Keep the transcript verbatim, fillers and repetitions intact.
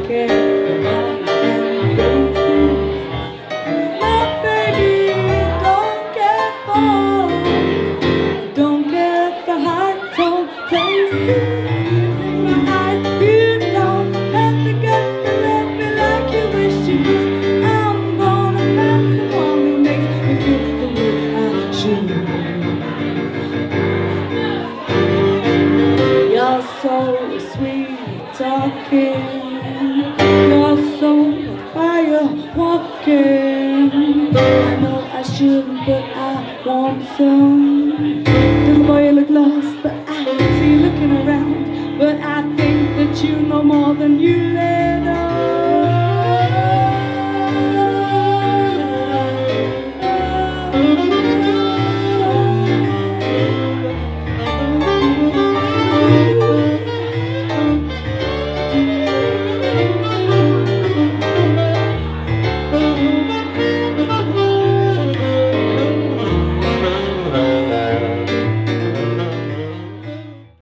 care about faces. My baby don't care for, don't care for high tall places. In my eyes you don't have the guts to love me like you wish you could. I'm gonna find someone who makes me feel the way I should. You're so sweet talking, you're so fire walking. I know I shouldn't, but I want some. Little boy, you look lost, but I see you looking around. But I think that you know more than you